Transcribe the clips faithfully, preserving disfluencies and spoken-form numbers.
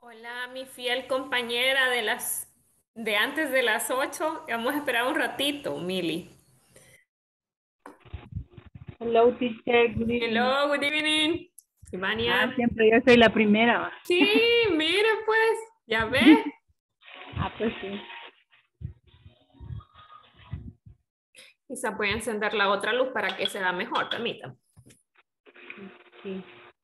Hola, mi fiel compañera de las de antes de las ocho. Vamos a esperar un ratito, Mili. Hello, teacher. Good evening. Hello, good evening. Ah, Ivania. siempre yo soy la primera. ¿Va? Sí, mire pues, ya ve. Ah, pues sí. Quizá voy a encender la otra luz para que se vea mejor, permítame. Sí.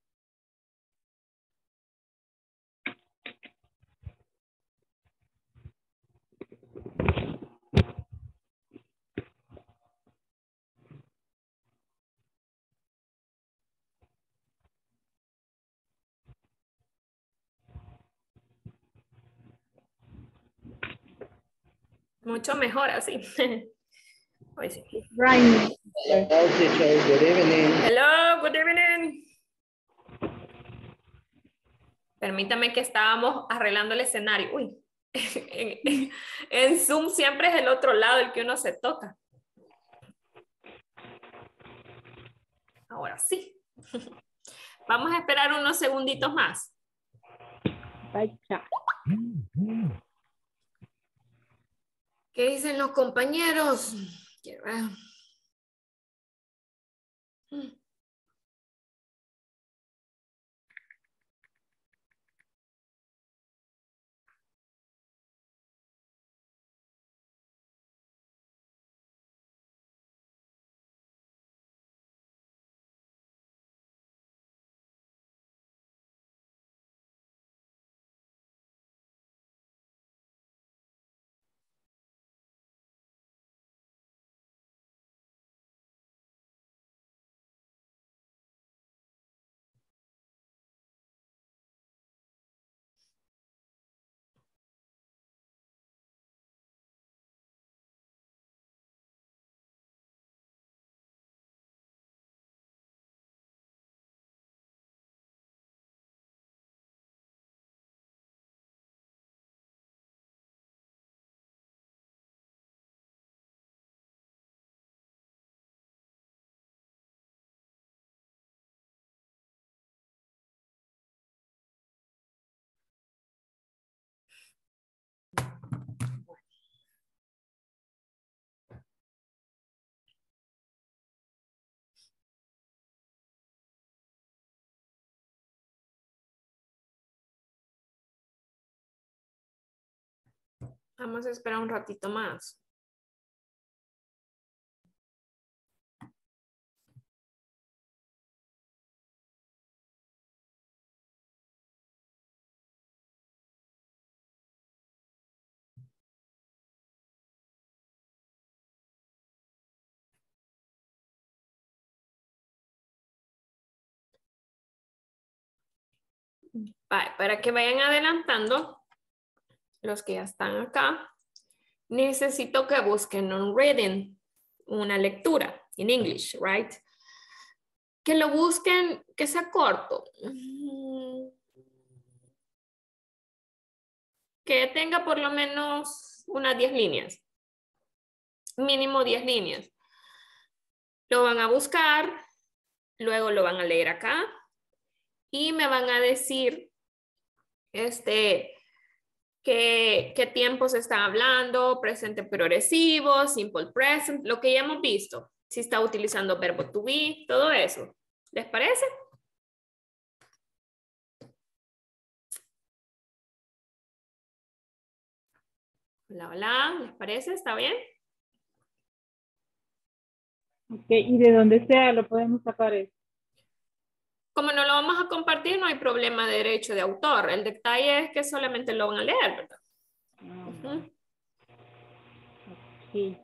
Mucho mejor así. Pues sí. It's raining. Hello, teacher. Good evening. Hello, good evening. Permítame que estábamos arreglando el escenario. Uy, en, en Zoom siempre es el otro lado el que uno se toca. Ahora sí. Vamos a esperar unos segunditos más. Bye, chat. ¿Qué dicen los compañeros? Quiero ver. Vamos a esperar un ratito más. Vale, para que vayan adelantando, los que ya están acá, necesito que busquen un reading, una lectura en English, right? Que lo busquen, que sea corto. Que tenga por lo menos unas diez líneas, mínimo diez líneas. Lo van a buscar, luego lo van a leer acá y me van a decir este, qué, qué tiempos se están hablando, presente progresivo, simple present, lo que ya hemos visto. Si está utilizando verbo to be, todo eso. ¿Les parece? Hola, hola, ¿les parece? ¿Está bien? Ok, y de donde sea lo podemos sacar eso. Como no lo vamos a compartir, no hay problema de derecho de autor. El detalle es que solamente lo van a leer, ¿verdad? Ah, Uh-huh. sí.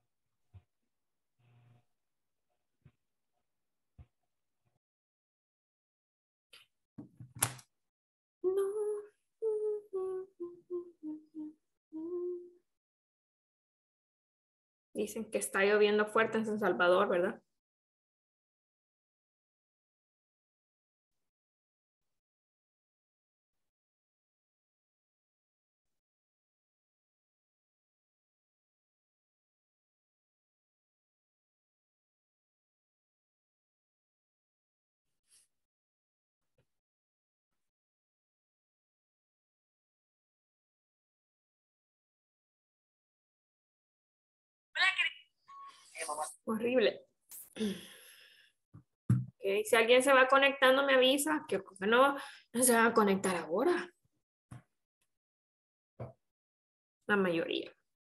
Dicen que está lloviendo fuerte en San Salvador, ¿verdad? Horrible. Okay. Si alguien se va conectando, me avisa que no, no se van a conectar ahora. La mayoría.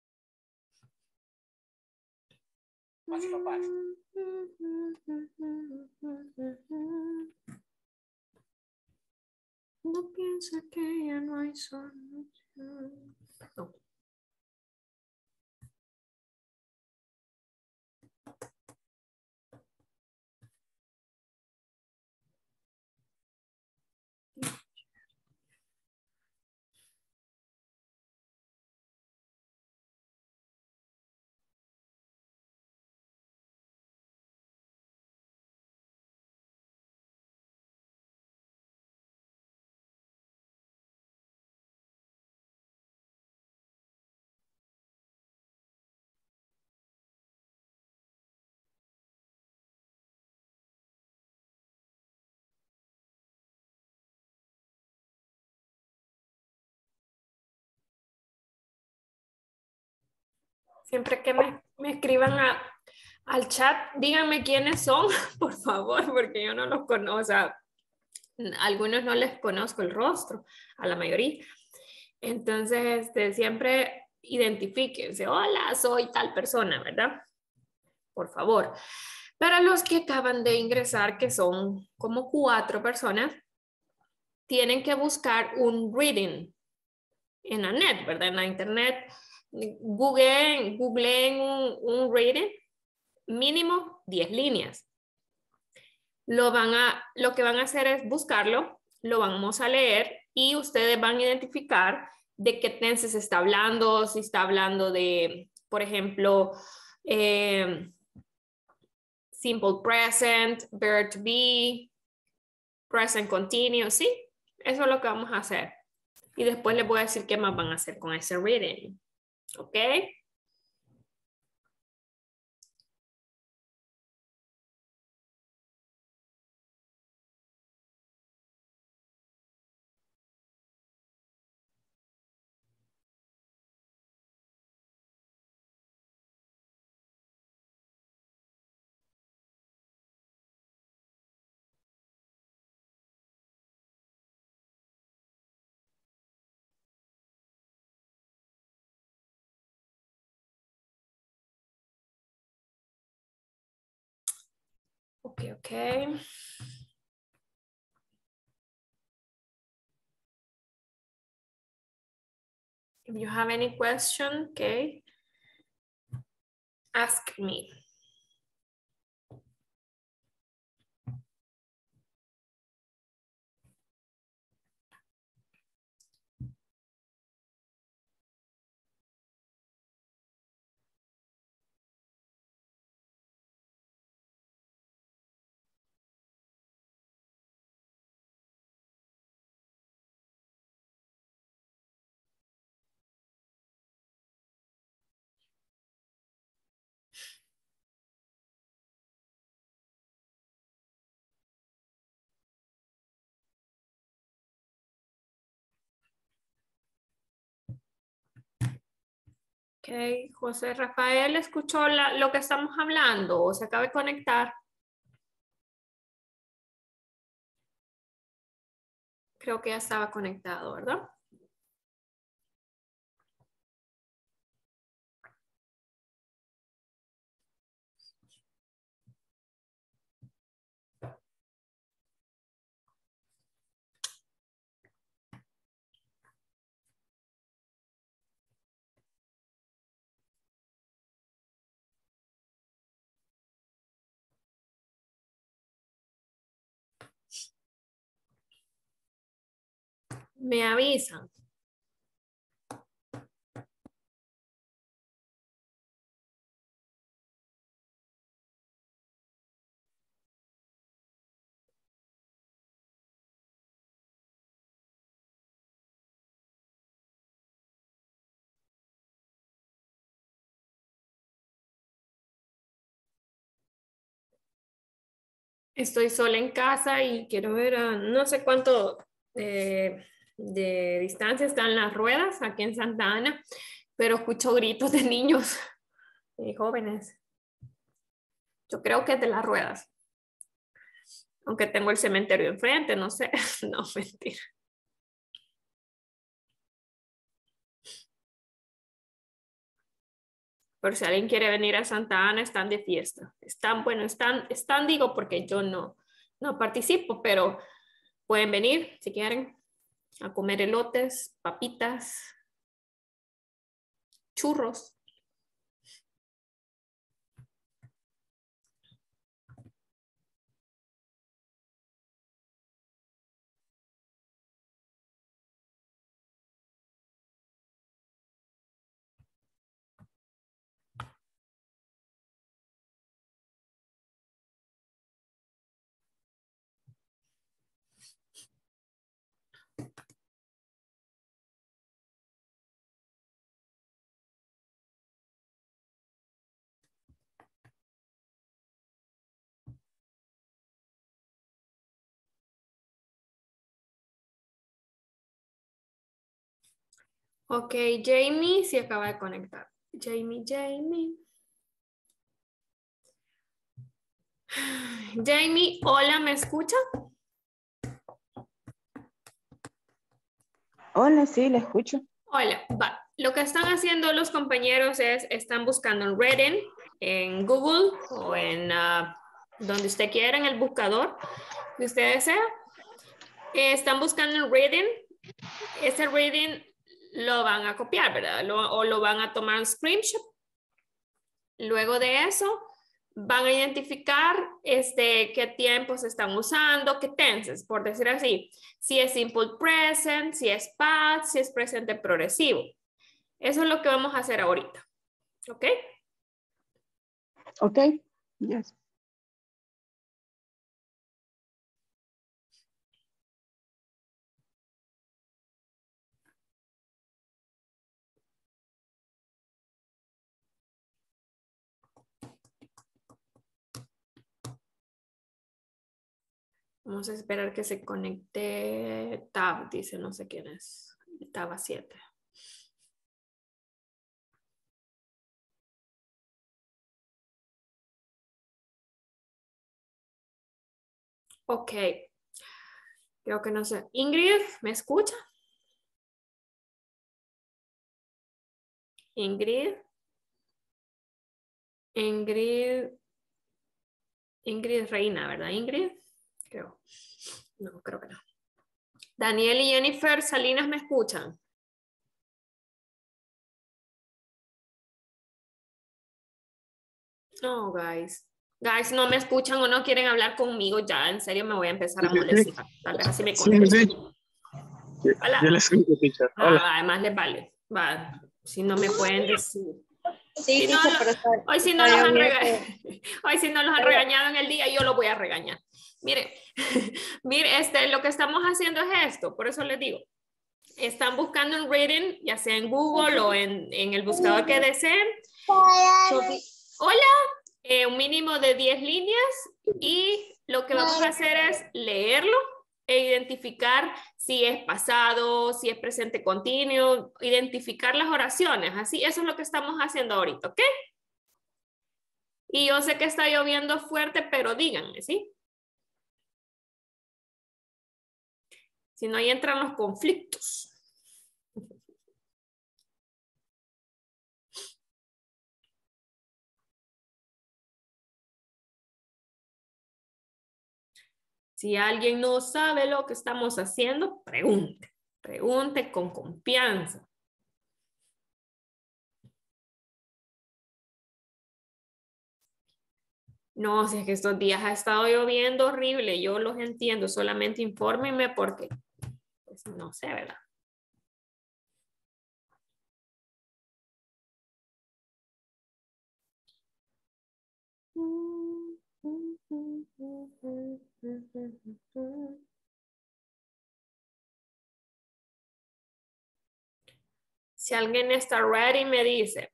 No piensa que ya no hay solución. No. Siempre que me, me escriban a, al chat, díganme quiénes son, por favor, porque yo no los conozco, o sea, a algunos no les conozco el rostro, a la mayoría. Entonces, este, siempre identifíquense, hola, soy tal persona, ¿verdad? Por favor. Para los que acaban de ingresar, que son como cuatro personas, tienen que buscar un reading en la net, ¿verdad? En la internet. Googleen, googleen un, un reading, mínimo diez líneas. Lo, van a, lo que van a hacer es buscarlo, lo vamos a leer y ustedes van a identificar de qué tense se está hablando, si está hablando de, por ejemplo, eh, simple present, verb to be, present continuous, ¿sí? Eso es lo que vamos a hacer. Y después les voy a decir qué más van a hacer con ese reading. ¿Ok? Okay, okay. If you have any question, okay, ask me. Ok, José Rafael, ¿escuchó la, lo que estamos hablando o se acaba de conectar? Creo que ya estaba conectado, ¿verdad? Me avisan. Estoy sola en casa y quiero ver, a, no sé cuánto eh, de distancia están las ruedas aquí en Santa Ana, pero escucho gritos de niños y jóvenes. Yo creo que es de las ruedas. Aunque tengo el cementerio enfrente, no sé. No, mentira. Por si alguien quiere venir a Santa Ana, están de fiesta. Están, bueno, están, están digo porque yo no, no participo, pero pueden venir si quieren a comer elotes, papitas, churros. Ok, Jamie se acaba de conectar. Jamie, Jamie. Jamie, hola, ¿me escucha? Hola, sí, la escucho. Hola, va. Lo que están haciendo los compañeros es, están buscando en Reading, en Google o en uh, donde usted quiera, en el buscador que usted desea. Eh, están buscando en Reading. Ese Reading lo van a copiar, ¿verdad? Lo, o lo van a tomar en screenshot. Luego de eso, van a identificar este, qué tiempos están usando, qué tenses, por decir así. Si es simple present, si es past, si es presente progresivo. Eso es lo que vamos a hacer ahorita. ¿Ok? Ok, yes. Vamos a esperar que se conecte Tab, dice no sé quién es. Tab a siete. Ok. Creo que no sé. Ingrid, ¿me escucha? Ingrid. Ingrid. Ingrid Reina, ¿verdad? Ingrid. Creo. No, creo que no. Daniel y Jennifer Salinas, ¿me escuchan? No, guys. Guys, no me escuchan o no quieren hablar conmigo ya. En serio, me voy a empezar a molestar. Tal vez así me Sí, contesto. sí. Hola. Yo les escucho, teacher. Ah, Hola. va, además les vale. Va, si no me pueden decir. Sí, Si no, teacher, pero está, hoy si no está los han lloviendo. rega- hoy si no los han regañado en el día, yo los voy a regañar. Mire, mire, este, lo que estamos haciendo es esto, por eso les digo. Están buscando en Reading, ya sea en Google o en, en el buscador que deseen. Hola, eh, un mínimo de diez líneas y lo que vamos a hacer es leerlo e identificar si es pasado, si es presente continuo, identificar las oraciones. Así, eso es lo que estamos haciendo ahorita, ¿ok? Y yo sé que está lloviendo fuerte, pero díganme, ¿sí? Si no, ahí entran los conflictos. Si alguien no sabe lo que estamos haciendo, pregunte. Pregunte con confianza. No, si es que estos días ha estado lloviendo horrible, yo los entiendo, solamente infórmenme porque, pues no sé, ¿verdad? Si alguien está ready, me dice.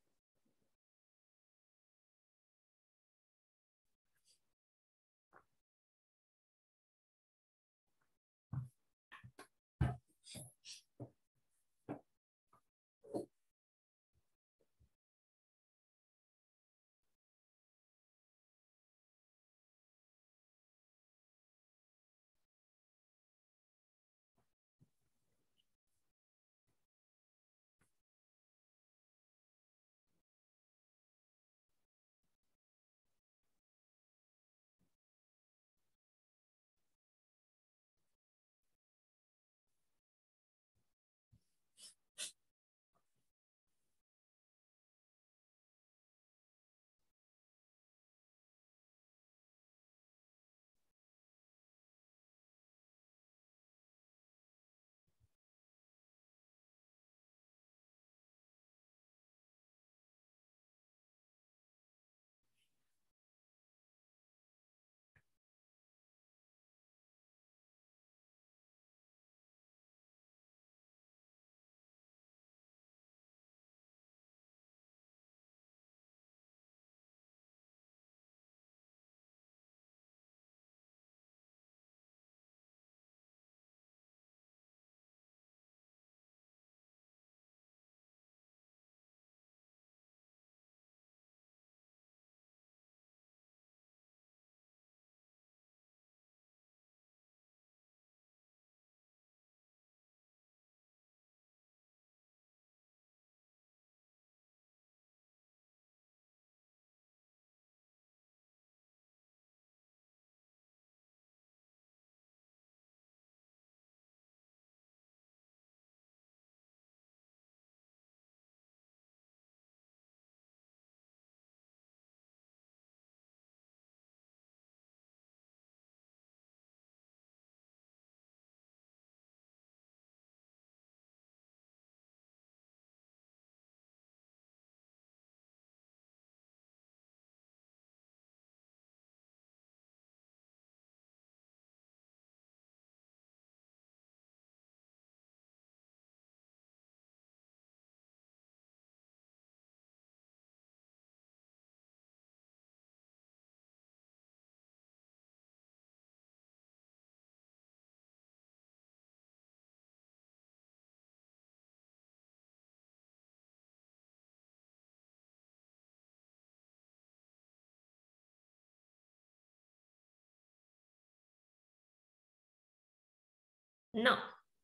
No.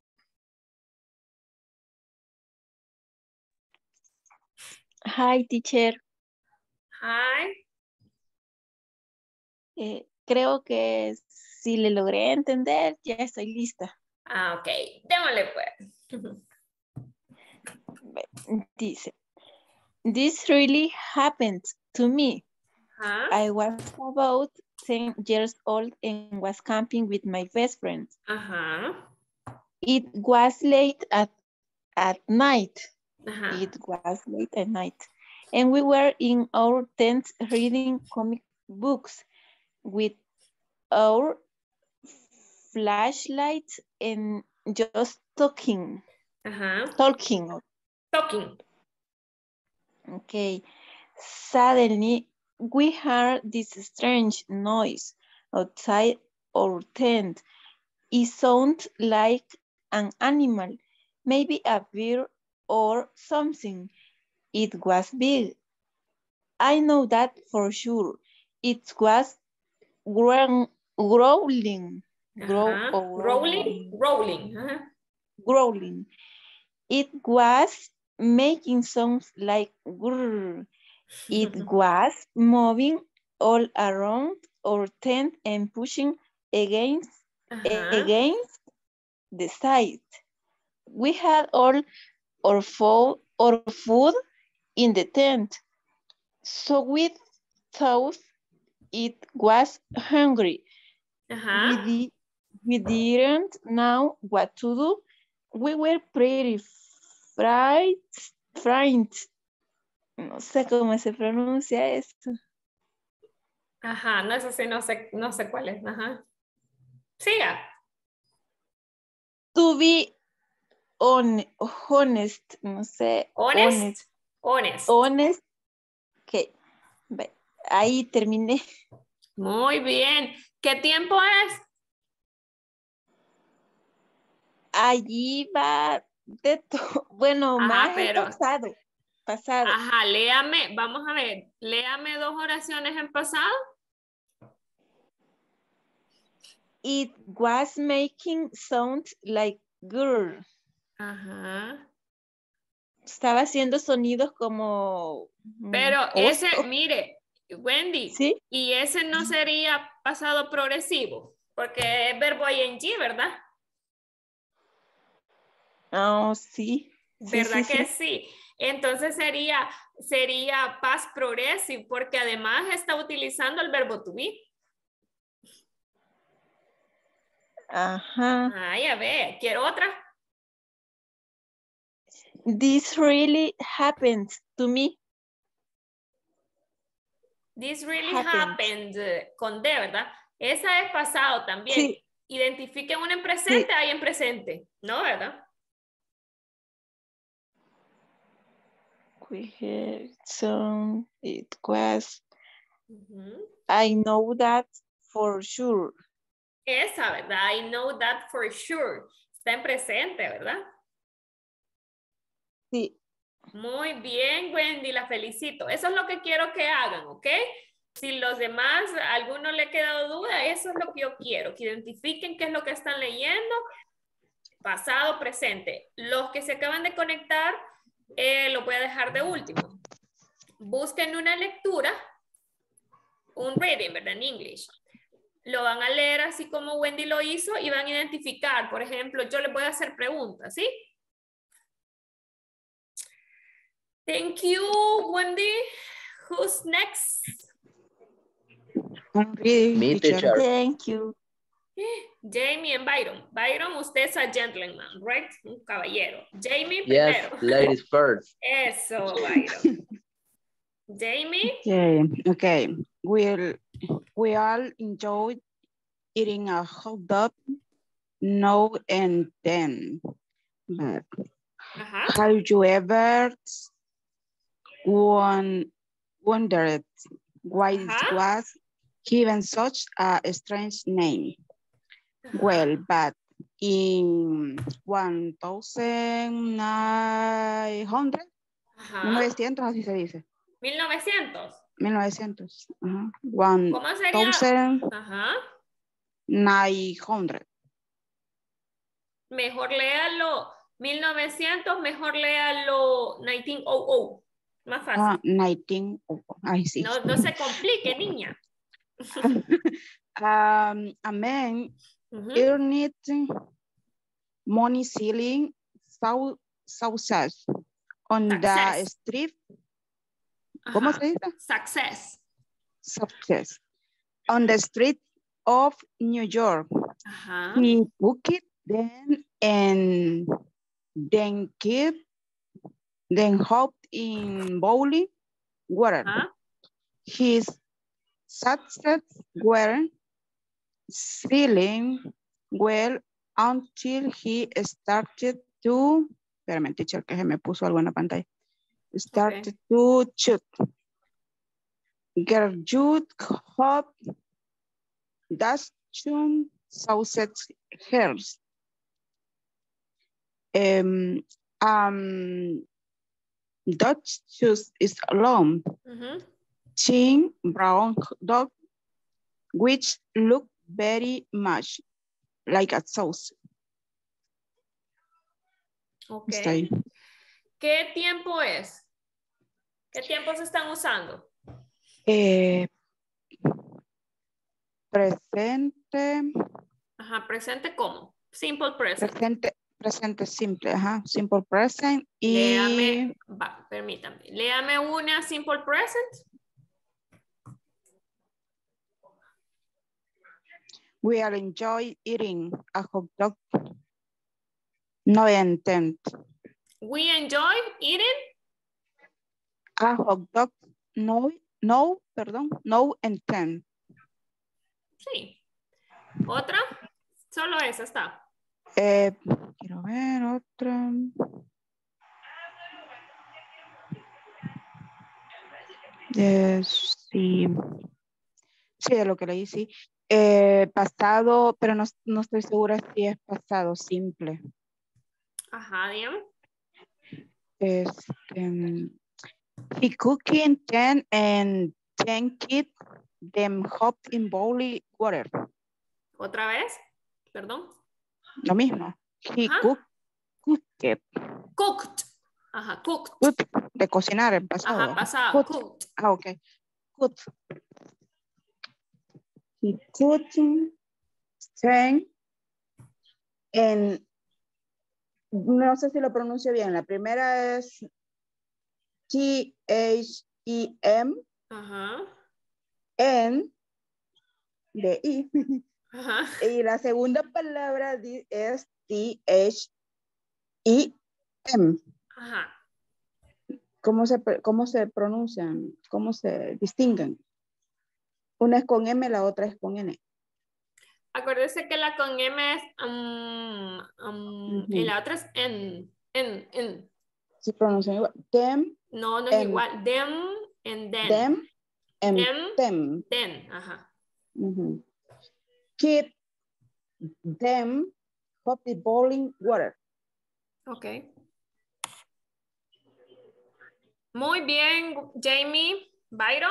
Hi, teacher. Hi. Eh, creo que si le logré entender, ya estoy lista. Ah, ok. Démosle pues. Dice, this really happened to me. Ajá. I was about ten years old and was camping with my best friend. Ajá. It was late at, at night. Ajá. It was late at night. And we were in our tent reading comic books with our flashlights and just talking. Ajá. Talking. Talking. Okay. Suddenly, we heard this strange noise outside our tent. It sounded like an animal, maybe a bear or something. It was big. I know that for sure. It was grow- growling. Grow Ajá. or Rolling. Rolling. Ajá. growling. It was making sounds like grrr. It was moving all around our tent and pushing against Ajá. against the side. We had all our food, our food in the tent, so we thought it was hungry. Ajá. We, di- we didn't know what to do. We were pretty fright, frightened. No sé cómo se pronuncia esto. Ajá. No, eso sí, no sé, no sé cuál es. Ajá. Siga. To be on, honest, no sé. Honest. Honest. Honest. Ok. Ve, ahí terminé. Muy bien. ¿Qué tiempo es? Allí va de todo. Bueno, Ajá, más el pero. pasado. Pasado. Ajá, léame, vamos a ver, léame dos oraciones en pasado. It was making sound like girl. Ajá. Estaba haciendo sonidos como mm, Pero oso. ese, mire, Wendy, ¿Sí? y ese no sería pasado progresivo, porque es verbo ing, ¿verdad? Oh, sí. Sí, ¿Verdad sí, que sí. sí? Entonces sería, sería past progressive, porque además está utilizando el verbo to be. Ajá. Ay, a ver, ¿quiero otra? This really happened to me. This really Happened. happened, eh, con D, ¿verdad? Esa es pasado también. Sí. Identifiquen una en presente, Sí. hay en presente, ¿no? ¿Verdad? We heard some, it was, Ujú. I know that for sure. Esa, ¿verdad? I know that for sure. Está en presente, ¿verdad? Sí. Muy bien, Wendy, la felicito. Eso es lo que quiero que hagan, ¿ok? Si los demás, a alguno le ha quedado duda, eso es lo que yo quiero, que identifiquen qué es lo que están leyendo, pasado, presente. Los que se acaban de conectar, eh, lo voy a dejar de último. Busquen una lectura, un reading, ¿verdad? En English. Lo van a leer así como Wendy lo hizo y van a identificar, por ejemplo, yo les voy a hacer preguntas, ¿sí? Thank you, Wendy. Who's next? I'm reading, Me, teacher. teacher. Thank you. Jamie and Byron. Byron, usted es a gentleman, right? Un caballero. Jamie Yes, primero. ladies first. Eso, Byron. Jamie. Okay, okay. We'll, we all enjoyed eating a hot dog now and then. But Ajá. have you ever one, wondered why it Ajá. was given such a strange name? Ajá. Well, but in one thousand nine hundred, Ajá. mil novecientos, así se dice. mil novecientos. mil novecientos. Uh-huh. one ¿Cómo sería? thousand Ajá. nine hundred. Mejor léalo. mil novecientos, mejor léalo mil novecientos. Más fácil. Ah, nineteen. Ay, sí. No, no se complique, niña. um, a man Ujú. earned money selling sau- sausage on the Success. street. ¿Cómo Ajá. se dice? Success. Success. On the street of New York. Ajá. He cooked then and then kept then hopped in boiling water. Ajá. His success were selling well until he started to, espérame, teacher, que se me puso algo en la pantalla. Started Okay. to shoot. Gertrude Hope Dashun sausage hairs. Um, um, Dutch shoes is alone. Ujú. Chin brown dog, which look very much like a sauce. Ok. Está ahí. ¿Qué tiempo es? ¿Qué tiempos están usando? Eh, presente, Ajá, presente ¿cómo? Simple present. presente, presente simple, ajá, simple present y Léame, va, permítame. Léame una simple present. we are enjoy eating a hot dog. No intent. We enjoy eating. A hot dog, no, no, perdón, no intent. Sí. ¿Otra? Solo esa está. Eh, quiero ver otra. Eh, sí. Sí, de lo que leí, sí. Eh, pasado, pero no, no estoy segura si es pasado simple. Ajá, dígame. Este, he cooking ten and ten kids them hopped in boiling water. ¿Otra vez? Perdón. Lo mismo. He Ajá. cook, cooked, Cooked. Ajá, cooked. cooked, de cocinar en pasado. Ajá, pasado. Cooked. Cooked. Ah, ok. Cooked. He cooking ten and no sé si lo pronuncio bien. La primera es T H E M Ajá. N de I. Ajá. Y la segunda palabra di- es T H E M. Ajá. ¿Cómo se, pr- cómo se pronuncian? ¿Cómo se distinguen? Una es con M, la otra es con N. Acuérdese que la con M es um, um, Ujú. y la otra es en, en, en. Se pronuncian igual. Them, No, no es en, igual. Them and then. them, and Them, them. then. Ajá. Ujú. Keep them hot the boiling water. Ok. Muy bien, Jamie. Byron,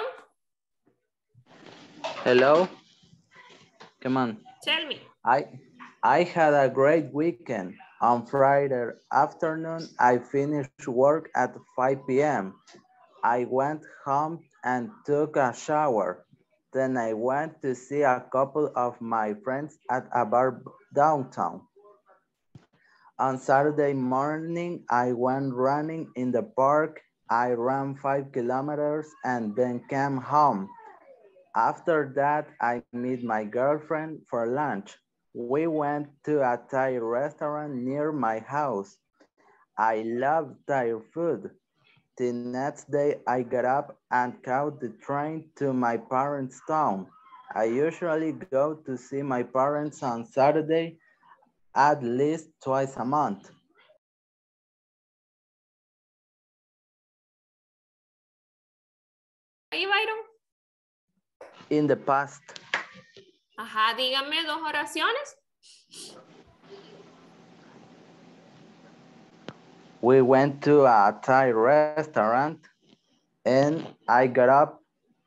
Hello. Come on. tell me. I I had a great weekend. On Friday afternoon, I finished work at five P M I went home and took a shower. Then I went to see a couple of my friends at a bar downtown. On Saturday morning, I went running in the park. I ran five kilometers and then came home. After that, I met my girlfriend for lunch. We went to a Thai restaurant near my house. I love Thai food. The next day, I got up and caught the train to my parents' town. I usually go to see my parents on Saturday at least twice a month. Ahí, Byron. In the past, Ajá, dígame dos oraciones. we went to a Thai restaurant and I got up.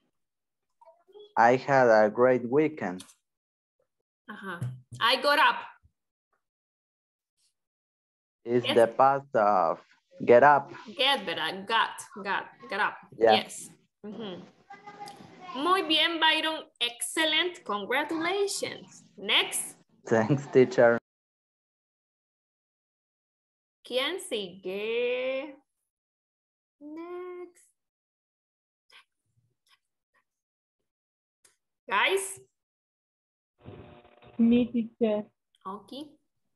I had a great weekend. Ajá. I got up. Is Yes. the past of get up. Get, ¿verdad? Got, got, get up. Yeah. Yes. Ujú. Muy bien, Byron. Excellent. Congratulations. Next. Thanks, teacher. ¿Quién sigue? Next. Guys. Me, teacher. Okay.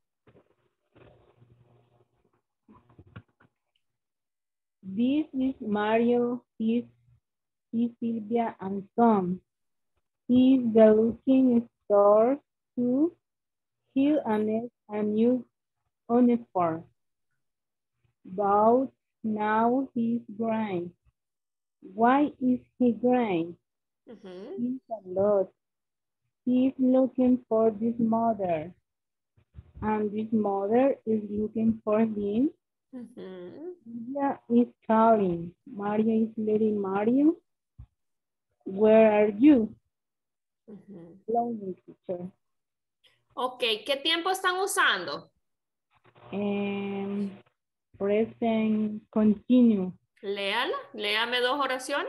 This is Mario. He's, he's Sylvia and Tom. He's the looking store to heal and a new uniform. But now he's gray. Why is he gray? Ujú. He's a lot. He's looking for this mother. And this mother is looking for him. Ujú. Maria is calling. Maria is letting Mario. Where are you? Ujú. Lonely teacher. Ok, ¿qué tiempo están usando? And present continue. Léala, léame dos oraciones.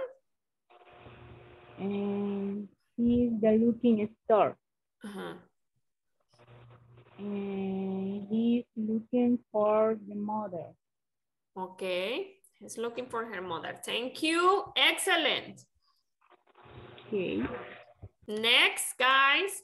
And he's the looking store. Ajá. And he's looking for the mother. Ok, he's looking for her mother. Thank you. Excellent. Okay. Next, guys.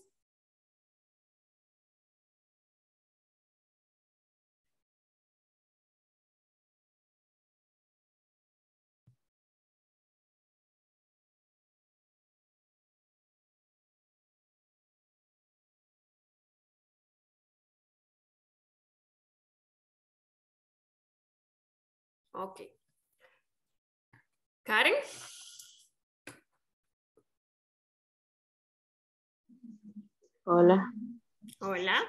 Ok. Karen. Hola. Hola.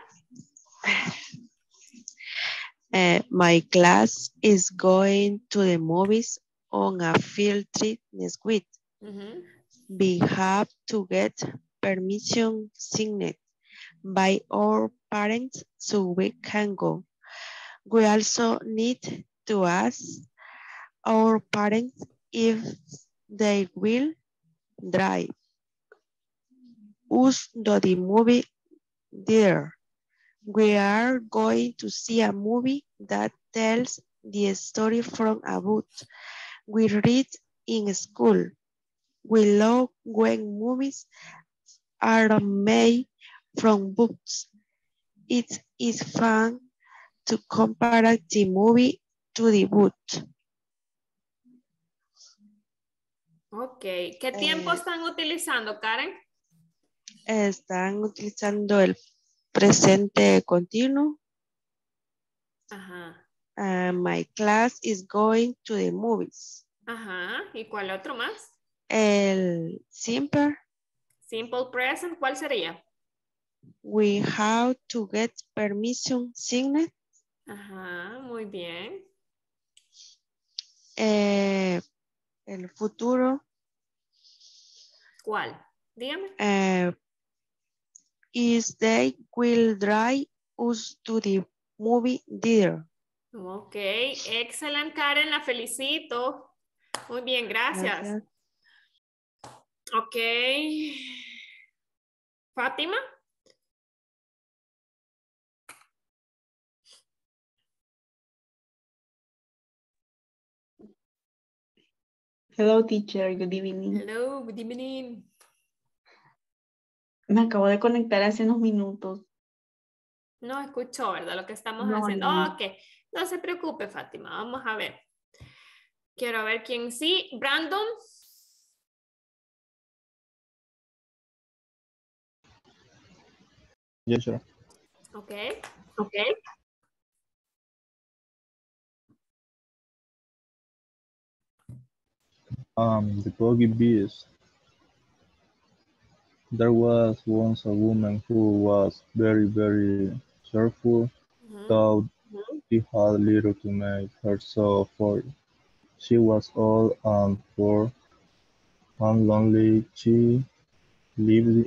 Uh, my class is going to the movies on a field trip next week. Ujú. We have to get permission signed by our parents so we can go. We also need to ask our parents if they will drive us to the movie theater. We are going to see a movie that tells the story from a book we read in school. We love when movies are made from books. It is fun to compare the movie to the book. Ok, ¿qué tiempo Eh, están utilizando, Karen? Están utilizando el presente continuo. Ajá. Uh, my class is going to the movies. Ajá. ¿Y cuál otro más? El simple. Simple present, ¿cuál sería? We have to get permission signed. Ajá, muy bien. Eh, el futuro. ¿Cuál? Dígame. Uh, is they will drive us to the movie theater. Ok, excelente, Karen, la felicito. Muy bien, gracias. Gracias. Ok. Fátima. Hello, teacher. Good evening. Hello, good evening. Me acabo de conectar hace unos minutos. No escuchó, ¿verdad? Lo que estamos No, haciendo. no. Ok, no se preocupe, Fátima. Vamos a ver. Quiero ver quién sí. Brandon. Yes, sir. Ok. Okay. Um, the Boggy Beast. There was once a woman who was very, very cheerful, Ujú. though she had little to make her so for. She was old and poor and lonely. She lived,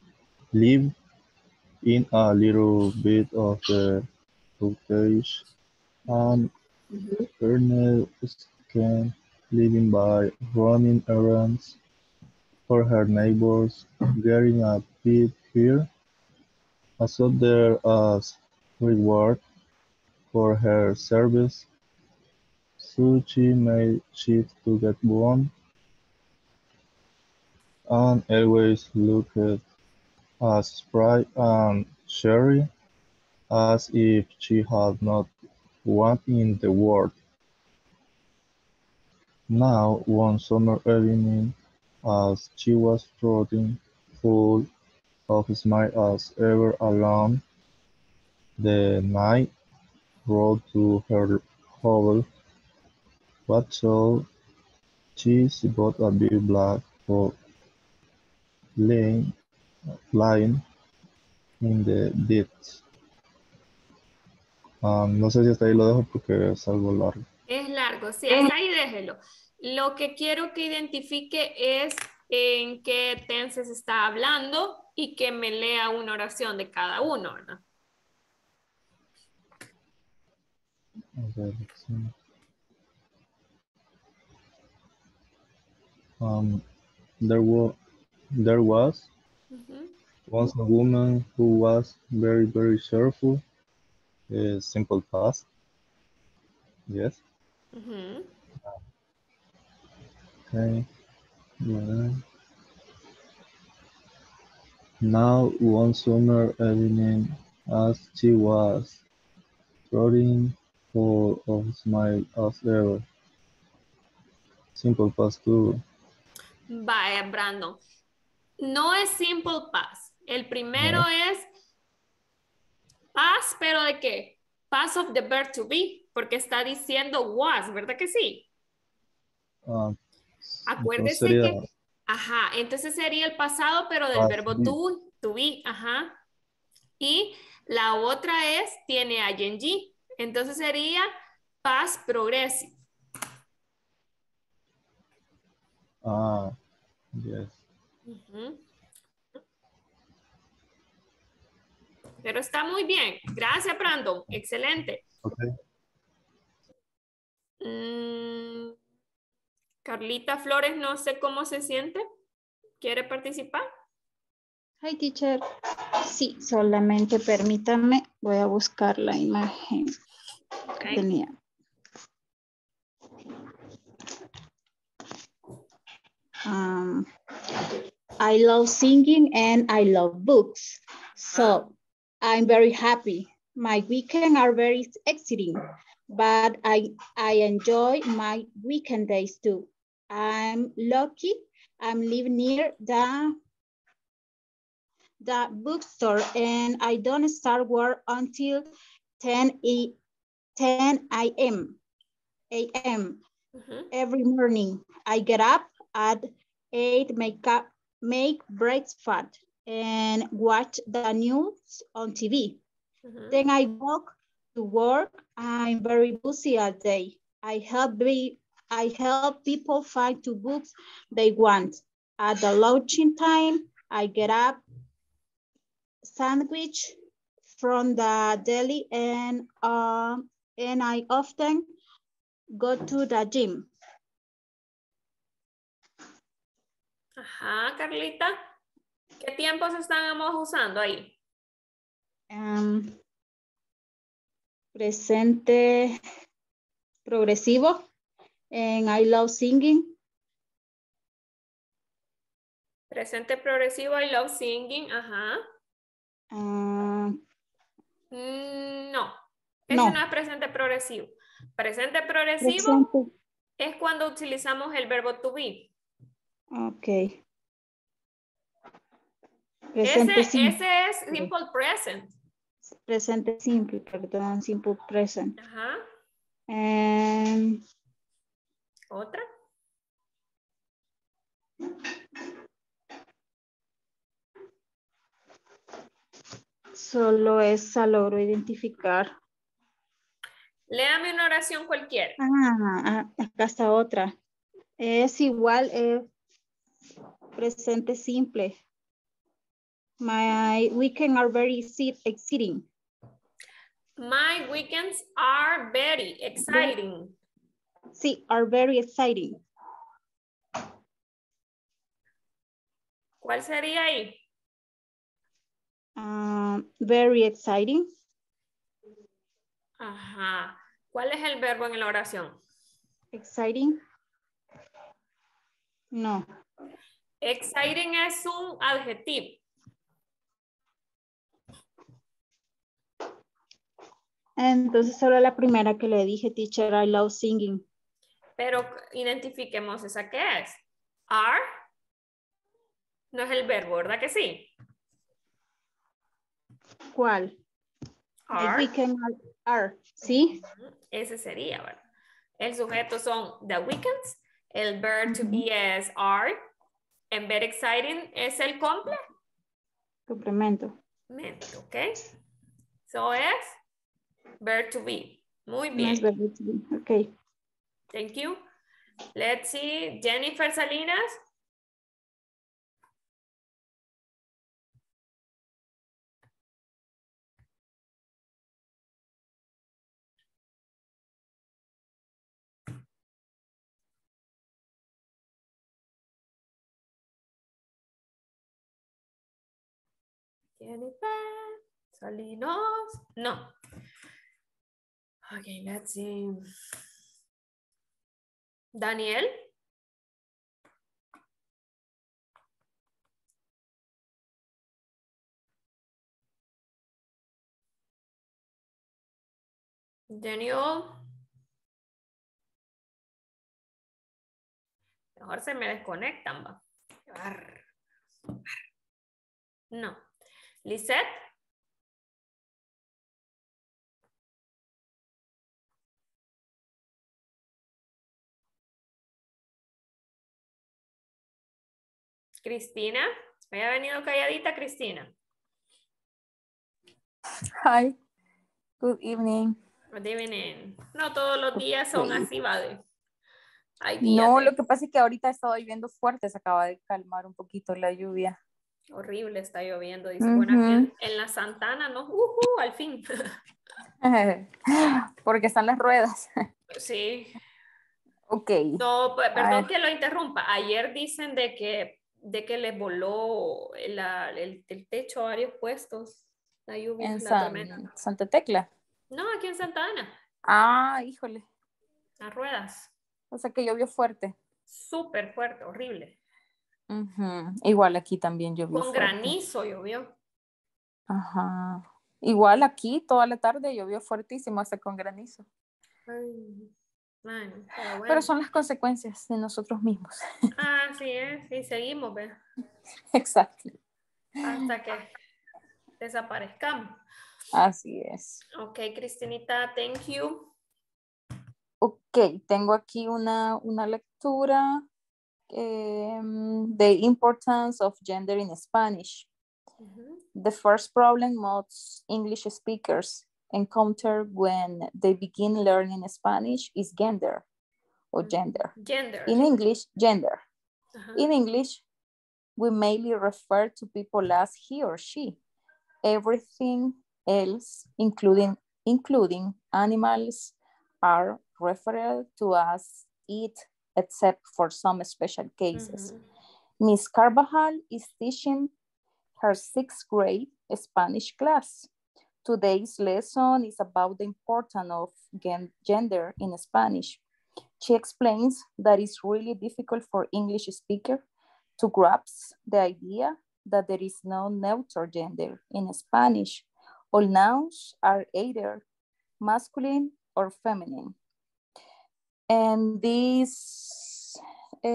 lived in a little bit of the cottage and Ujú. earned can living by running errands for her neighbors, getting a tip here, also there as reward for her service. So she made shift to get one, and always looked as spry and cheery as if she had not one in the world. Now, one summer evening, as she was trotting, full of smiles as ever along the night road to her hovel, what shall she see but a big black dog lying, lying in the ditch. Um, no sé si hasta ahí lo dejo porque es algo largo. Es largo, sí, hasta ahí déjelo. Lo que quiero que identifique es en qué tense se está hablando y que me lea una oración de cada uno, ¿verdad? Okay, let's see. Um, there was there was Ujú. once a woman who was very very cheerful. Uh, simple past. Yes. Ujú. Okay. Yeah. Now one summer evening, as she was trotting full of smile as ever. Simple past too. Vaya, Brandon. No es simple past. El primero No. es past, pero ¿de qué? Past of the verb to be, porque está diciendo was, ¿verdad que sí? Ah, entonces Acuérdese sería que, ajá, entonces sería el pasado, pero del past verbo be. to, to be, ajá. Y la otra es, tiene ing. Entonces sería past progressive. Ah, yes. Ujú. Pero está muy bien. Gracias, Brandon. Excelente. Okay. Mm, Carlita Flores, no sé cómo se siente. ¿Quiere participar? Hi, teacher. Sí, solamente permítame, voy a buscar la imagen que Ok. tenía. Um, I love singing and I love books. So I'm very happy. My weekends are very exciting, but I, I enjoy my weekend days too. I'm lucky I'm living near the, the bookstore and I don't start work until ten a m a m Ujú. every morning. I get up at eight, make up, make breakfast, and watch the news on T V. Ujú. Then I walk to work. I'm very busy all day. I help be, I help people find two books they want. At the lunching time, I get up, sandwich from the deli, and um, and I often go to the gym. Ajá, Carlita. ¿Qué tiempos estamos usando ahí? Um, presente progresivo, and I love singing. Presente progresivo, I love singing. Ajá. Uh, Mm, no, ese no, no es presente progresivo. Presente progresivo presente. es cuando utilizamos el verbo to be. Ok. Ese, Presente simple. ese es simple present. Presente simple, perdón, simple present. Ajá. And Otra. solo esa logro identificar. Léame una oración cualquiera. Ah, acá está otra. Es igual, eh, presente simple. My weekend are very exciting. My weekends are very exciting. Sí, are very exciting. ¿Cuál sería ahí? Um, very exciting. Ajá. ¿Cuál es el verbo en la oración? Exciting. No. Exciting es un adjetivo. Entonces solo la primera que le dije, teacher, I love singing. Pero identifiquemos esa que es. Are. No es el verbo, ¿verdad que sí? ¿Cuál? My Are. weekend are. ¿Sí? Ese sería, ¿verdad? El sujeto son the weekends. El verb to Ujú. be es are. En very exciting es el complemento, Complemento. ¿ok? So es verb to be. Muy No es bien. verbo to be. Ok. Thank you. Let's see. Jennifer Salinas. Jennifer Salinas. No. Okay, let's see. Daniel. Daniel. Mejor se me desconectan, va. Arr. No. Lisette. Cristina. Había venido calladita, Cristina. Hi, good evening. Good evening. No todos los días son Okay. así, ¿vale? Hay días No, de- lo que pasa es que ahorita ha estado lloviendo fuerte, se acaba de calmar un poquito la lluvia. horrible, está lloviendo. Dice, bueno, aquí en, en la Santana, ¿no? Uh, al fin. Porque están las ruedas. Sí. Ok. No, pe- A perdón ver. que lo interrumpa. Ayer dicen de que, de que les voló la- el, el techo a varios puestos. La lluvia, En la tormenta. San, Santa Tecla. No, aquí en Santa Ana. Ah, híjole. Las ruedas. O sea que llovió fuerte. Súper fuerte, horrible. Ujú. Igual aquí también llovió Con fuerte. granizo llovió. Ajá. Igual aquí toda la tarde llovió fuertísimo, hasta con granizo. Ay, bueno, pero bueno. Pero son las consecuencias de nosotros mismos. Ah, sí es. Sí, seguimos, ¿ve? Exacto. Hasta que desaparezcamos. Así es. Ok, Cristinita, thank you. Ok, tengo aquí una, una lectura um, The Importance of Gender in Spanish. Uh-huh. The first problem most English speakers encounter when they begin learning Spanish is gender or gender. Gender. In English, gender. Uh-huh. In English, we mainly refer to people as he or she. Everything else, including, including animals, are referred to as it, except for some special cases. Uh-huh. Miss Carvajal is teaching her sixth grade Spanish class. Today's lesson is about the importance of gender in Spanish. She explains that it's really difficult for English speakers to grasp the idea that there is no neutral gender in Spanish. All nouns are either masculine or feminine. And this, uh,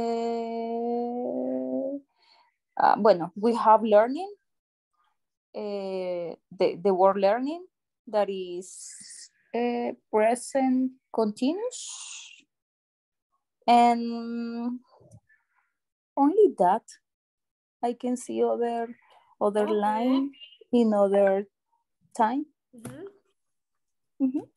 uh, bueno, we have learning, uh, the, the word learning, that is uh, present continuous. And only that. I can see other, other Okay. line in other time. Uh-huh. Uh-huh.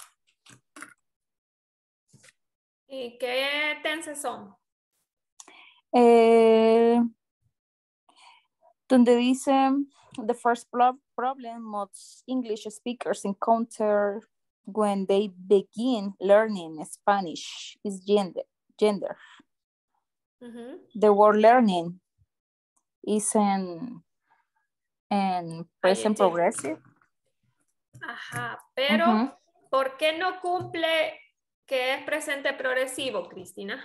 ¿Y qué tenses son? Eh, donde dice The first pro problem most English speakers encounter when they begin learning Spanish is gender. gender. Ujú. The word learning is in, in present I N G. progressive. Ajá, pero Ujú. ¿por qué no cumple que es presente progresivo, Cristina?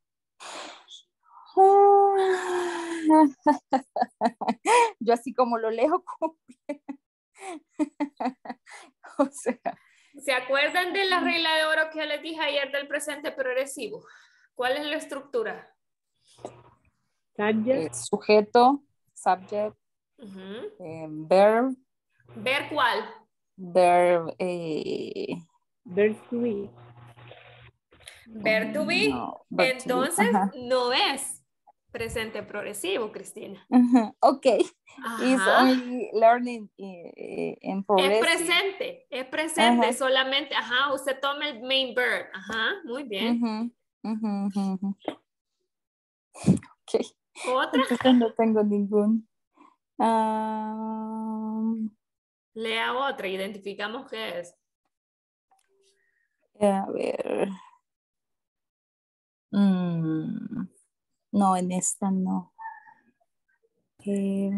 Yo así como lo leo, cumple. O sea, ¿Se acuerdan de la regla de oro que les dije ayer del presente progresivo? ¿Cuál es la estructura? eh, sujeto, subject, Ujú. eh, verb, ¿Ver cuál? verb, eh, Verb to be. Ver to be. no, verb to be. Entonces, Ajá. no es presente progresivo, Cristina. Ujú, ok. It's Ajá. only learning eh, in Es progressive. presente, es presente, Ajá. solamente, ajá, usted toma el main verb. Ajá, muy bien. Ujú, ujú, ujú, ujú. Ok. ¿Otra? Entonces no tengo ningún. Um, Lea otra, identificamos qué es. a ver. Mm, no, en esta no. Eh,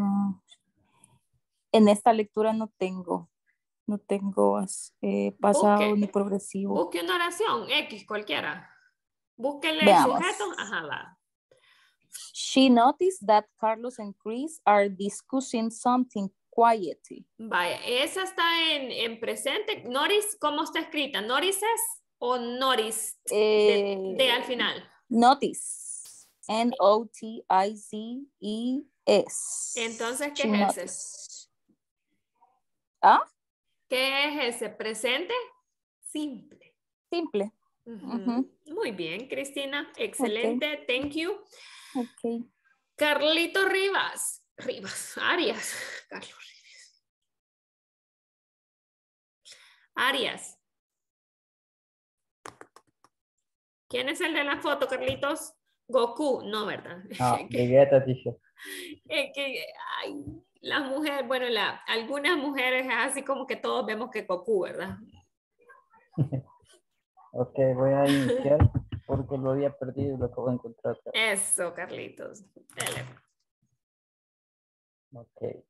en esta lectura no tengo. No tengo eh, pasado Busque, ni progresivo. busque una oración, X, cualquiera. Búsquele el Veamos. sujeto, ajá, va. She noticed that Carlos and Chris are discussing something quietly. Vaya, esa está en, en presente. Notice, ¿cómo está escrita? ¿Notices o noticed? Eh, de, de al final. Notice. N O T I Z E S. Entonces, ¿qué She es noticed. ese? ¿Ah? ¿Qué es ese? ¿Presente? Simple. Simple. Uh-huh. Uh-huh. Muy bien, Cristina. Excelente. Okay. Thank you. Ok. Carlito Rivas. Rivas. Arias. Carlos Rivas. Arias. ¿Quién es el de la foto, Carlitos? Goku. No, ¿verdad? Ah, Vegeta, teacher. Es que, ay, las mujeres, bueno, la, algunas mujeres así como que todos vemos que Goku, ¿verdad? Ok, voy a iniciar porque lo había perdido y lo acabo de encontrar. Eso, Carlitos. Dale. Ok.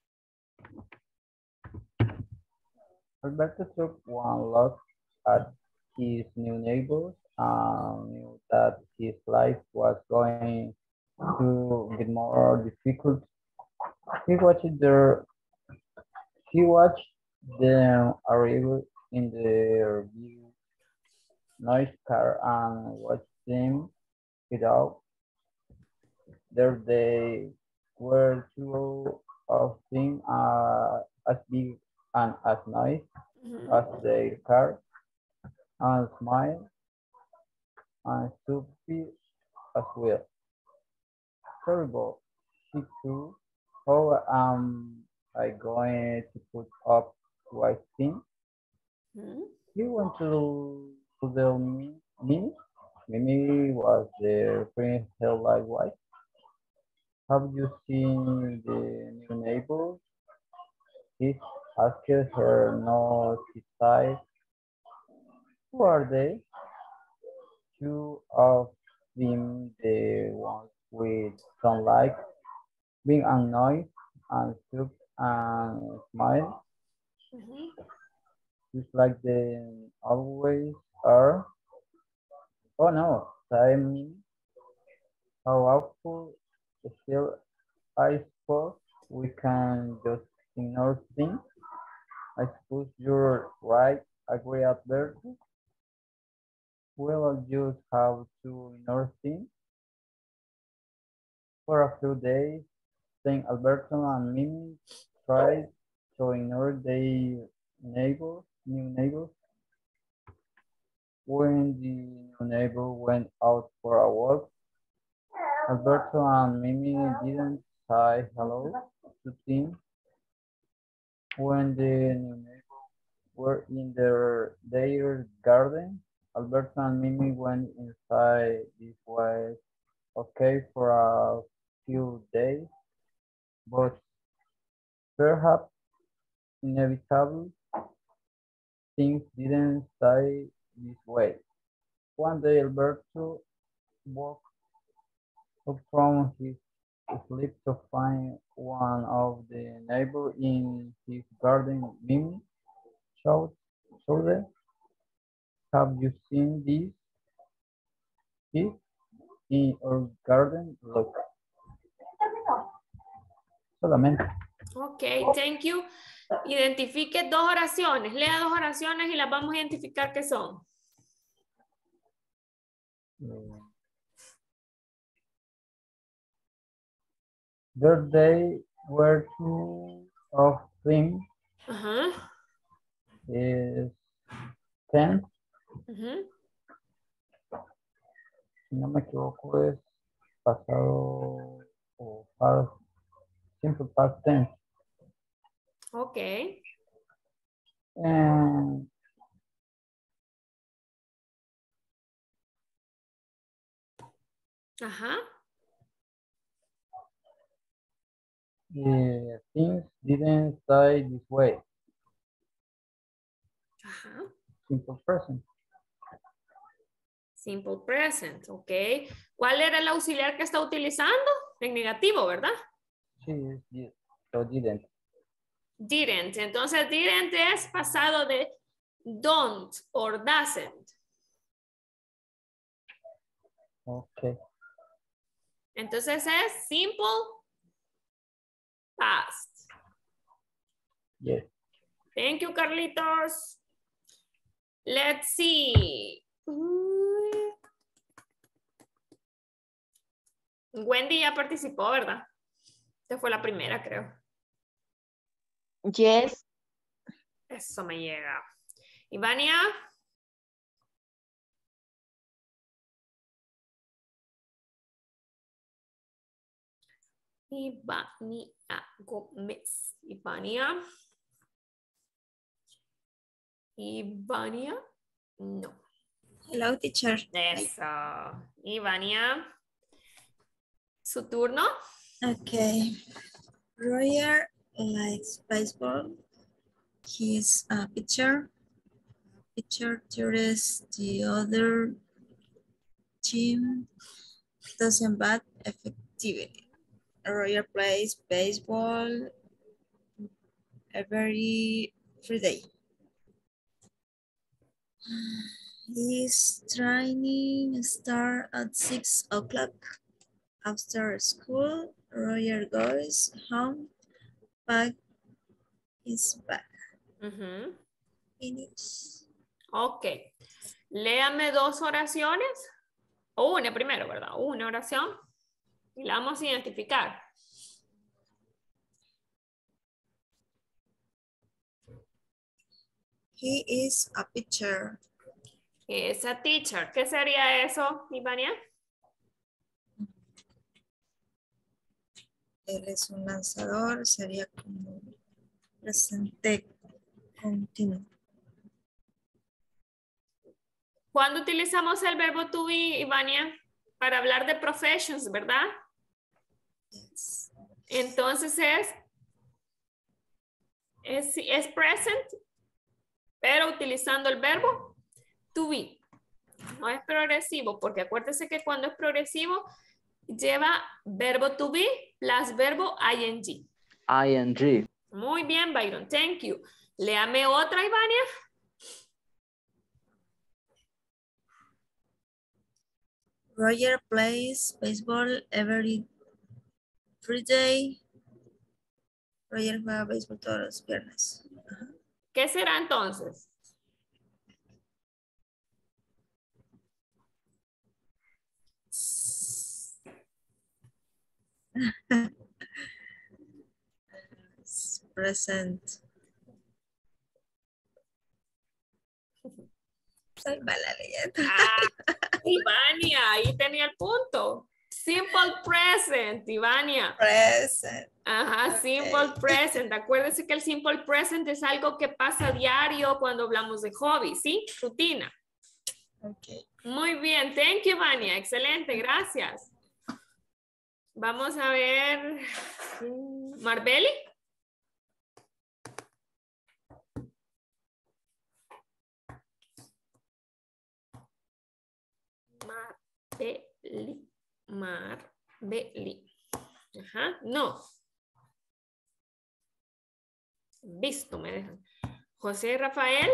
Alberto took one look at his new neighbors and knew that his life was going to get more difficult. He watched their he watched them arrive in their view noise car and watched them get out. There they were two of them uh, as big and as nice Mm-hmm. as their car, and smiled and stupid as well. Terrible, she too. How am I going to put up white thing? Mm-hmm. You went to, to the Mimi? Mimi was the prince held like white. Have you seen the new neighbors? He asked her no side. Who are they? Two of them, the ones with sunlight, being annoyed and stoop and smile, Mm-hmm. just like they always are. Oh no, time, how awful. Still, I suppose we can just ignore things. I suppose you're right, agree, Alberto. Well, I'll just have to ignore things for a few days. Then Alberto and Mimi tried to ignore their neighbors, new neighbors. When the new neighbor went out for a walk, Alberto and Mimi didn't say hello to them. When the new neighbors were in their, their garden, Alberto and Mimi went inside. This was okay for a few days, but perhaps inevitable, things didn't stay this way. One day Alberto woke up from his sleep to find one of the neighbors in his garden. Mimi shouted, shouted, "Have you seen this? This in our garden? Look." Solamente. Ok, thank you. Identifique dos oraciones. Lea dos oraciones y las vamos a identificar qué son. There they were two of them. Ajá. Is ten. Ujú. Si no me equivoco es pasado o past, simple past tense. Ok. And Ajá. the things didn't stay this way. Ajá. Simple present. Simple present, ok. ¿Cuál era el auxiliar que está utilizando? En negativo, ¿verdad? Sí, es did. So didn't. Didn't. Entonces, didn't es pasado de don't or doesn't. Okay. Entonces es simple past. Yes. Thank you, Carlitos. Let's see. Wendy ya participó, ¿verdad? Esta fue la primera, creo. Yes. Eso me llega. Ivania. Ivania Gómez. Ivania. Ivania. No. Hello, teacher. Eso. Ivania. Su turno. Okay. Roger likes baseball. He's a pitcher. Pitcher tours the other team doesn't bat effectively. Roger plays baseball every Friday. His training starts at six o'clock. After school, Roger goes home, pack his bag. Uh-huh. Finish. Ok. Léame dos oraciones. O una primero, ¿verdad? Una oración. Y la vamos a identificar. He is a pitcher. He is a teacher. ¿Qué sería eso, Ivania? Él es un lanzador, sería como presente continuo. ¿Cuándo utilizamos el verbo to be, Ivania? Para hablar de professions, ¿verdad? Yes. Entonces es, es, es present, pero utilizando el verbo to be. No es progresivo, porque acuérdese que cuando es progresivo, lleva verbo to be plus verbo ing. ing. Muy bien, Byron. Thank you. Léame otra, Ivania. Roger plays baseball every Friday. Roger juega béisbol todos los viernes. Ajá. ¿Qué será entonces? Present. Soy mala leyenda. Ah, Ivania, ahí tenía el punto. Simple present, Ivania. Present. Ajá, Okay. simple present. Acuérdense que el simple present es algo que pasa diario cuando hablamos de hobby, ¿sí? Rutina. Okay. Muy bien, thank you, Ivania. Excelente, gracias. Vamos a ver. Marbeli. Beli. Marbeli. Ajá, no. Visto, me dejan. José Rafael.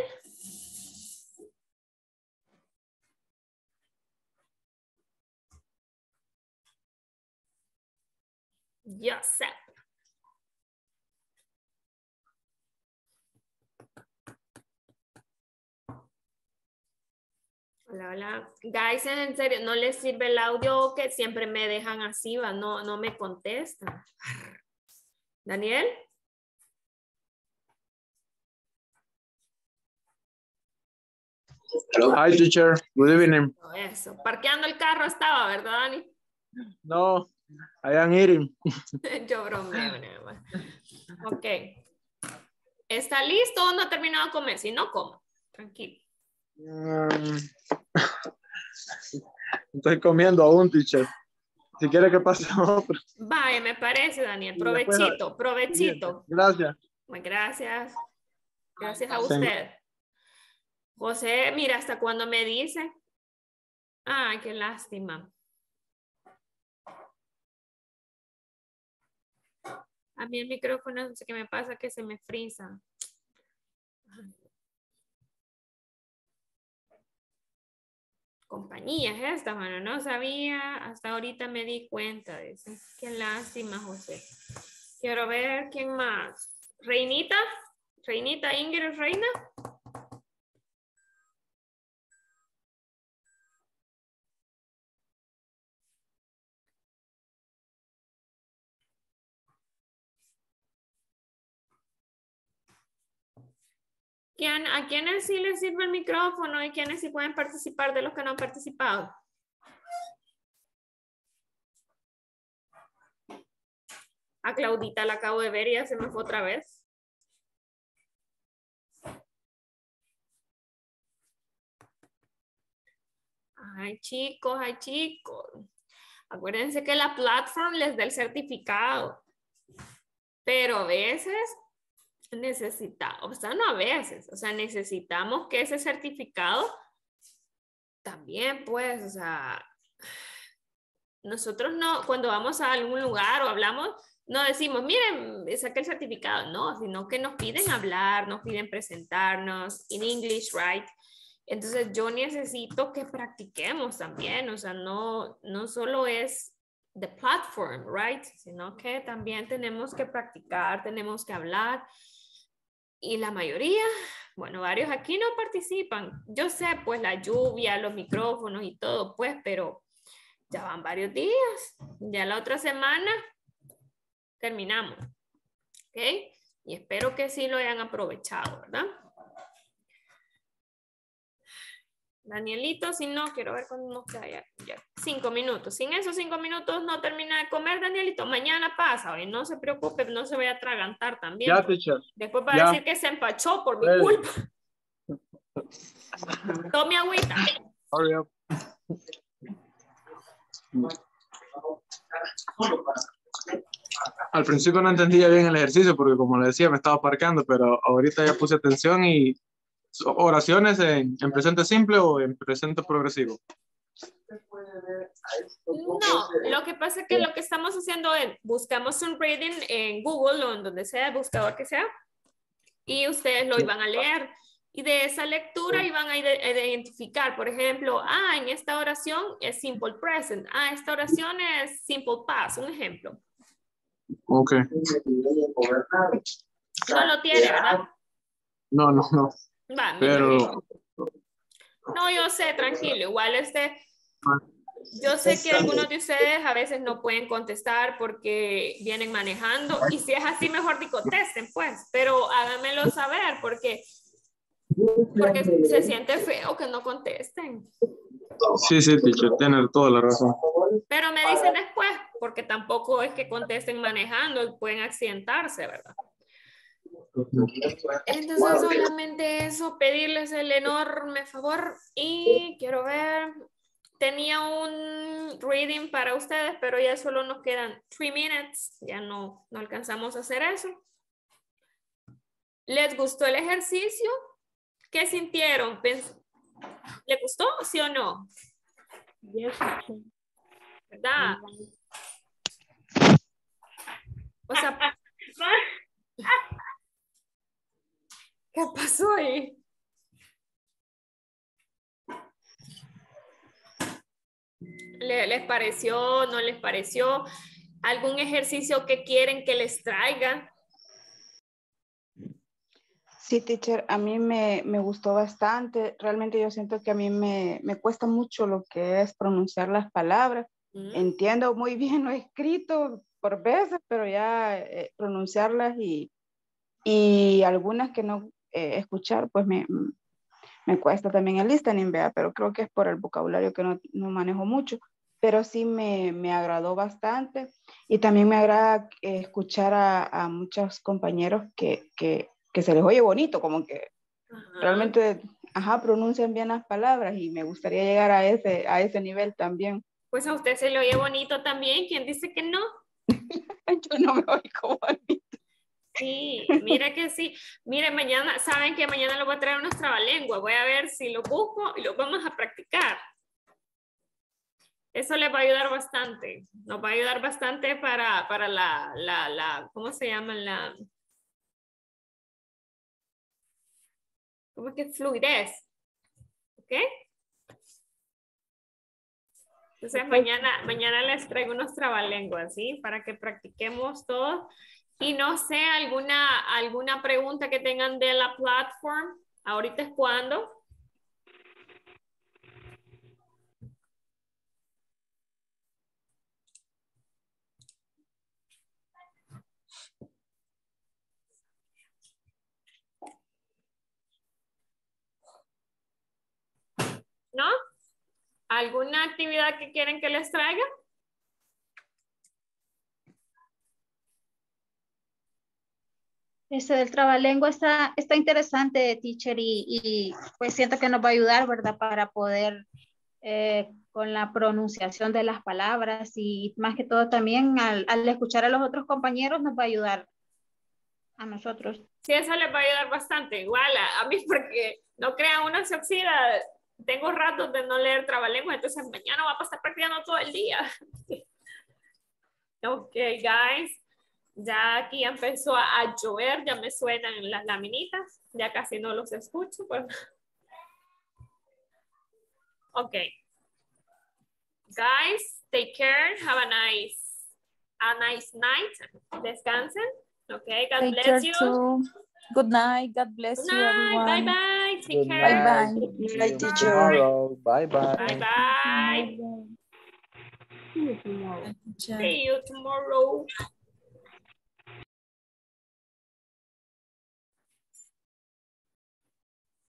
Joseph. Hola, hola. Guys, en serio, no les sirve el audio que siempre me dejan así, va, no, no me contestan. Daniel. Hi, teacher. Good evening. Eso, parqueando el carro estaba, ¿verdad, Dani? No, I am eating. Yo bromeo nada más. Ok. ¿Está listo o no ha terminado de comer? Si no, coma. Tranquilo. Um, estoy comiendo aún, teacher. Si quiere que pase otro. Vaya, me parece, Daniel. Y después- Provechito, provechito. Gracias. Muy gracias. Gracias a usted. José, mira, hasta cuando me dice. Ay, qué lástima. A mí el micrófono, no sé qué me pasa, que se me frisa. Compañías esta, mano, no sabía, hasta ahorita me di cuenta de eso. Qué lástima, José. Quiero ver quién más. Reinita, Reinita, Ingrid, Reina. ¿Quién, ¿A quiénes sí les sirve el micrófono y quiénes sí pueden participar de los que no han participado? A Claudita la acabo de ver y ya se me fue otra vez. Ay, chicos, ay, chicos. Acuérdense que la platform les da el certificado. Pero a veces necesitamos, o sea, no a veces, o sea, necesitamos que ese certificado también, pues, o sea, nosotros no, cuando vamos a algún lugar o hablamos, no decimos, miren, saqué el certificado, no, sino que nos piden hablar, nos piden presentarnos in English, right? Entonces yo necesito que practiquemos también, o sea, no, no solo es the platform, right? Sino que también tenemos que practicar, tenemos que hablar. Y la mayoría, bueno, varios aquí no participan. Yo sé, pues, la lluvia, los micrófonos y todo, pues, pero ya van varios días. Ya la otra semana terminamos. ¿Ok? Y espero que sí lo hayan aprovechado, ¿verdad? Danielito, si no, quiero ver cuándo nos queda ya, ya. Cinco minutos. Sin esos cinco minutos no termina de comer, Danielito. Mañana pasa, hoy no se preocupe, no se vaya a atragantar también. Ya, teacher. Después va Ya. a decir que se empachó por mi Ready. culpa. Tome agüita. Hurry up. Al principio no entendía bien el ejercicio porque, como le decía, me estaba parqueando, pero ahorita ya puse atención y oraciones en, en presente simple o en presente progresivo. No, lo que pasa es que lo que estamos haciendo es buscamos un reading en Google o en donde sea, el buscador que sea, y ustedes lo iban a leer. Y de esa lectura iban a ide- a identificar, por ejemplo, ah, en esta oración es simple present, ah, esta oración es simple past, un ejemplo. Ok. No lo tiene, ¿verdad? No, no, no. Va, me Pero imagino. No, yo sé, tranquilo, igual este, yo sé que algunos de ustedes a veces no pueden contestar porque vienen manejando y si es así mejor ni contesten pues, pero háganmelo saber porque, porque se siente feo que no contesten. sí, sí, teacher, tiene toda la razón. Pero me dicen después porque tampoco es que contesten manejando, pueden accidentarse, ¿verdad? Entonces solamente eso, pedirles el enorme favor y quiero ver, tenía un reading para ustedes, pero ya solo nos quedan three minutes, ya no, no alcanzamos a hacer eso. ¿Les gustó el ejercicio? ¿Qué sintieron? ¿Les gustó, sí o no? Yes, teacher. ¿Verdad? O sea, ¿qué pasó ahí? ¿Le- ¿Les pareció? ¿No les pareció? ¿Algún ejercicio que quieren que les traiga? Sí, teacher, a mí me, me gustó bastante. Realmente yo siento que a mí me, me cuesta mucho lo que es pronunciar las palabras. Mm. Entiendo muy bien lo escrito por veces, pero ya eh, pronunciarlas y, y algunas que no eh, escuchar, pues me, me cuesta también el listening, vea, pero creo que es por el vocabulario que no, no manejo mucho. Pero sí me, me agradó bastante y también me agrada eh, escuchar a, a muchos compañeros que, que, que se les oye bonito, como que Ajá. realmente, ajá, pronuncian bien las palabras y me gustaría llegar a ese, a ese nivel también. Pues a usted se le oye bonito también. ¿Quién dice que no? Yo no me oigo bonito. Sí, mira que sí. Mire, mañana, saben que mañana le voy a traer unos trabalenguas. Voy a ver si lo busco y lo vamos a practicar. Eso les va a ayudar bastante. Nos va a ayudar bastante para, para la, la, la, ¿cómo se llama? La, ¿cómo es que? Fluidez. ¿Ok? Entonces mañana, mañana les traigo unos trabalenguas, ¿sí? Para que practiquemos todo. Y no sé, alguna, alguna pregunta que tengan de la plataforma. Ahorita es cuando. ¿No? ¿Alguna actividad que quieren que les traiga? Ese del trabalengua está, está interesante, teacher, y, y pues siento que nos va a ayudar, ¿verdad? Para poder eh, con la pronunciación de las palabras y más que todo también al, al escuchar a los otros compañeros nos va a ayudar a nosotros. Sí, eso les va a ayudar bastante. Igual a, a mí porque no crean, uno se oxida. Tengo ratos de no leer trabalenguas, entonces mañana va a pasar practicando todo el día. Ok, guys. Ya aquí empezó a, a llover, ya me suenan las laminitas. Ya casi no los escucho. Pues. Ok. Guys, take care. Have a nice, a nice night. Descansen. Okay, God Take bless care you. too. Good night. God bless Good you, night. everyone. Bye bye. Take Good care. Bye night. bye. See Bye, you teacher. tomorrow. Bye bye. Bye bye. Bye, teacher. See you tomorrow.